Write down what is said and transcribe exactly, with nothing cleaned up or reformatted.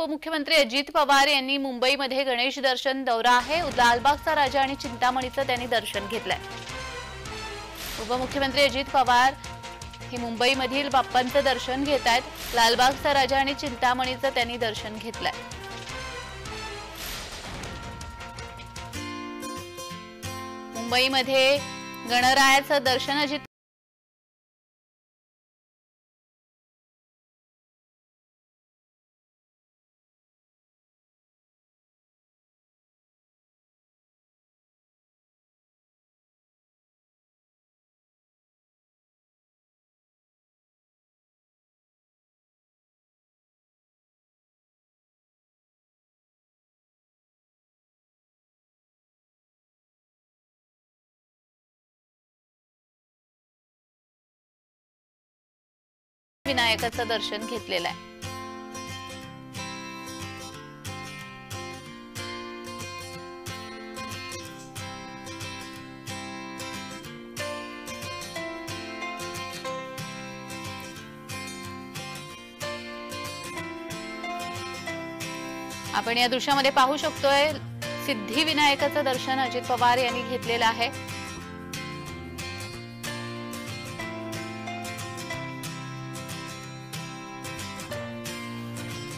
उपमुख्यमंत्री अजित पवार यांनी मुंबईमध्ये गणेश दर्शन दौरा आहे। लालबागचा राजा आणि चिंतामणीचं त्यांनी दर्शन घेतलंय। उपमुख्यमंत्री अजित पवार हे मुंबईमधील बाप्पांचं दर्शन घेत आहेत। लालबागचा राजा आणि चिंतामणीचं त्यांनी दर्शन घेतलंय। मुंबईमध्ये गणरायाचं दर्शन अजित विनायकाचं दर्शन घेतलेलं आहे। आपण या दृश्यामध्ये पाहू शकतोय सिद्धिविनायकाचं दर्शन अजित पवार यांनी घेतलेलं आहे।